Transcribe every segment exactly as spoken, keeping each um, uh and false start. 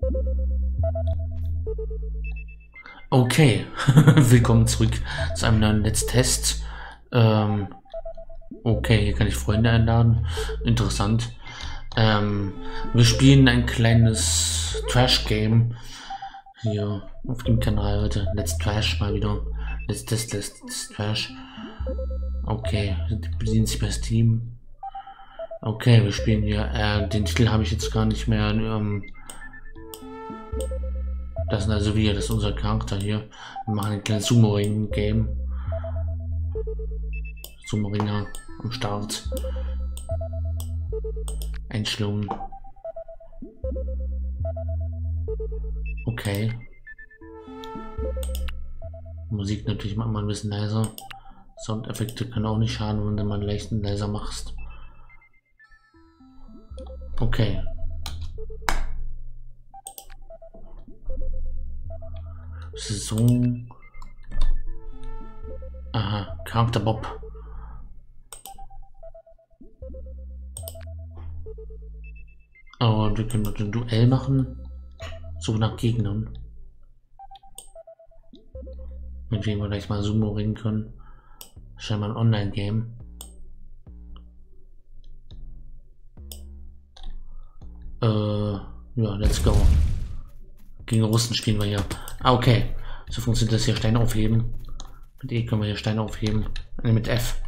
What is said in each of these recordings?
Okay, willkommen zurück zu einem neuen Let's Test. Ähm, okay, hier kann ich Freunde einladen. Interessant. Ähm, wir spielen ein kleines Trash-Game hier auf dem Kanal heute. Let's Trash mal wieder. Let's Test, Let's Trash. Okay, bedienen sich bei Steam. Okay, wir spielen hier. Äh, den Titel habe ich jetzt gar nicht mehr. Ähm, Das sind also wir, das ist unser Charakter hier. Wir machen ein kleines Sumo-Ring-Game. Sumo-Ringer am Start. Einstellungen. Okay. Musik natürlich macht man ein bisschen leiser. Soundeffekte können auch nicht schaden, wenn du mal einen leichten leiser machst. Okay. Saison. Aha, Charakter Bob. Aber wir können dort ein Duell machen. So nach Gegnern. Mit wem wir gleich mal Sumo ringen können. Scheinbar ein Online-Game. Äh, ja, let's go. Gegen Russen spielen wir hier. Ah, okay. So funktioniert das hier. Steine aufheben. Mit E können wir hier Steine aufheben. Ne, mit F.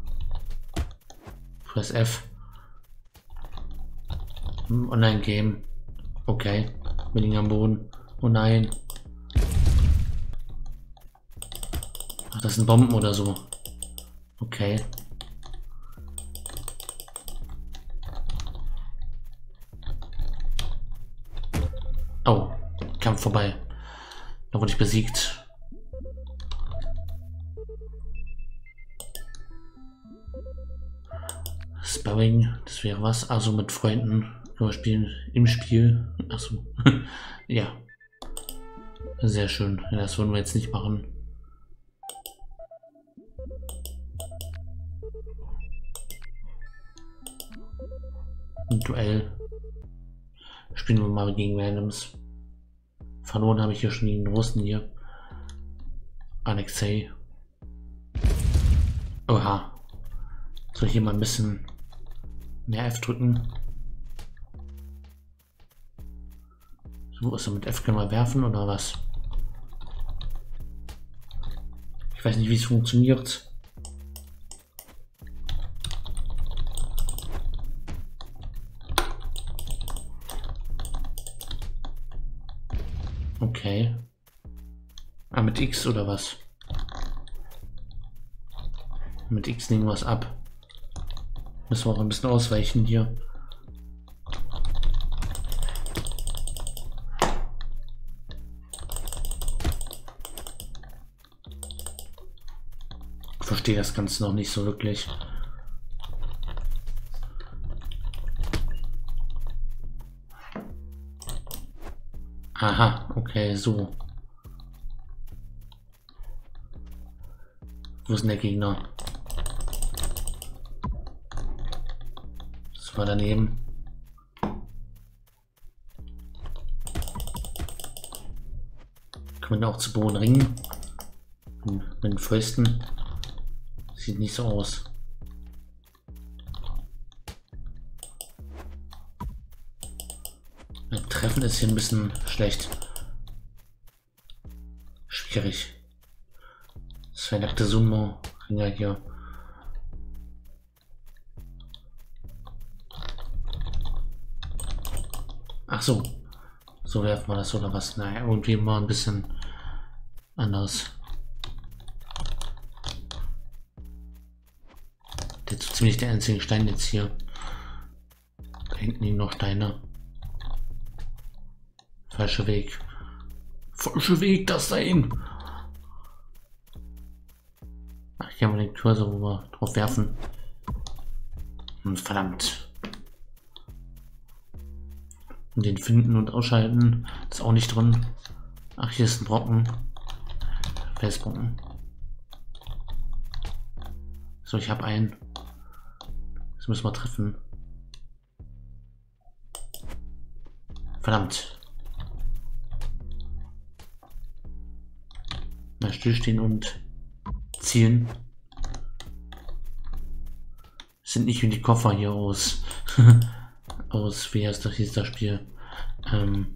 Press F. Online-Game. Okay. Wir liegen am Boden. Oh nein. Ach, das sind Bomben oder so. Okay. Oh. Kampf vorbei. Da wurde ich besiegt. Sparring, das wäre was. Also mit Freunden überspielen im Spiel. Achso. Ja. Sehr schön. Ja, das wollen wir jetzt nicht machen. Ein Duell. Spielen wir mal gegen Randoms. Verloren habe ich hier schon gegen den Russen hier. Alexei. Oha. Soll ich hier mal ein bisschen mehr F drücken? So, ist er mit F können wir werfen oder was? Ich weiß nicht, wie es funktioniert. Okay. Ah, mit X oder was? Mit X nehmen wir es ab. Müssen wir auch ein bisschen ausweichen hier. Ich verstehe das Ganze noch nicht so wirklich. Aha, okay, so. Wo ist denn der Gegner? Das war daneben. Kann man auch zu Boden ringen? Mit den Fäusten. Sieht nicht so aus. Treffen ist hier ein bisschen schlecht. Schwierig. Das wäre nackte Sumo-Ringer hier. Ach so. So werfen wir das oder was? Naja, irgendwie mal ein bisschen anders. Der ist ziemlich der einzige Stein jetzt hier. Da hinten liegen noch Steine. Falscher Weg. Falscher Weg, das dahin. Ach, hier haben wir den Cursor, wo wir drauf werfen. Und verdammt. Und den finden und ausschalten. Ist auch nicht drin. Ach, hier ist ein Brocken. Felsbrocken. So, ich habe einen. Das müssen wir treffen. Verdammt. Mal stillstehen und zielen. Sind nicht wie die Koffer hier aus. aus, wie heißt das, hieß das Spiel? Ähm,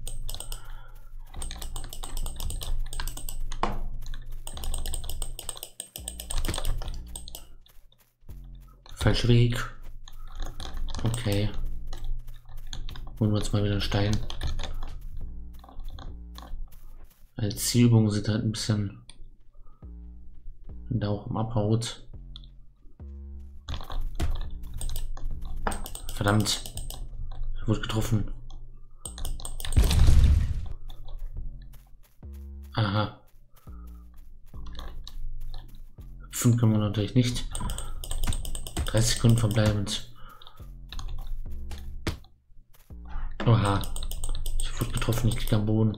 falscher Weg. Okay. Holen wir uns mal wieder einen Stein. Als Zielübung sind halt ein bisschen, wenn da auch im abhaut. Verdammt. Er wurde getroffen. Aha. fünf können wir natürlich nicht. dreißig Sekunden verbleibend. Oha. Ich wurde getroffen, ich liege am Boden.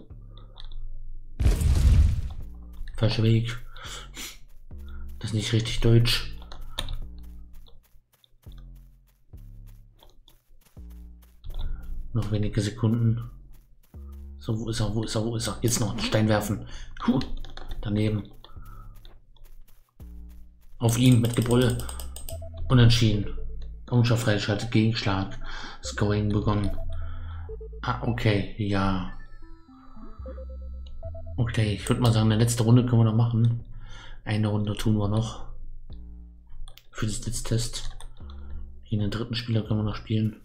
Falscher Weg. Das ist nicht richtig deutsch. Noch wenige Sekunden. So, wo ist er? Wo ist er? Wo ist er? Jetzt noch einen Stein werfen. Puh. Daneben. Auf ihn mit Gebrüll. Unentschieden. Unscharf freigeschaltet. Gegenschlag. Scoring begonnen. Ah, okay. Ja. Okay, ich würde mal sagen, eine letzte Runde können wir noch machen. Eine Runde tun wir noch. Für das Test. Hier den dritten Spieler können wir noch spielen.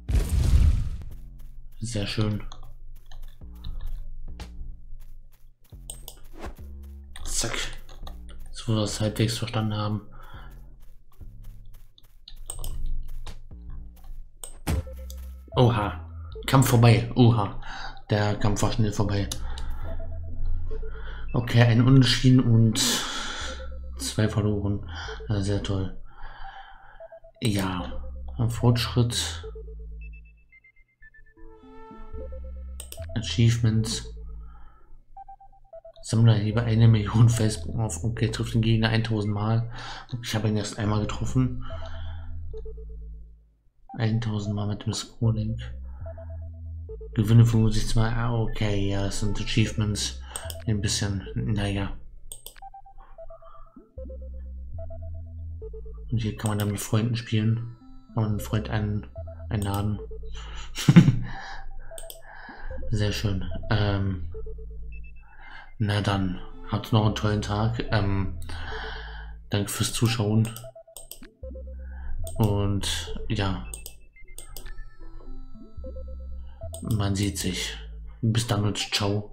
Sehr schön. Zack. So, wo wir das halbwegs verstanden haben. Oha. Kampf vorbei. Oha. Der Kampf war schnell vorbei. Okay, ein Unentschieden und zwei verloren. Sehr toll. Ja. Ein Fortschritt. Achievements. Sammler hebe eine Million Facebook auf. Okay, trifft den Gegner tausend Mal. Ich habe ihn erst einmal getroffen. tausend Mal mit dem Scrolling. Gewinne fünfundsiebzig Mal. Ah, okay, ja, das sind Achievements. Ein bisschen, naja. Und hier kann man dann mit Freunden spielen. Kann man einen Freund ein, einladen. Sehr schön. Ähm, na dann, habt noch einen tollen Tag. Ähm, danke fürs Zuschauen. Und ja, man sieht sich. Bis dann und ciao.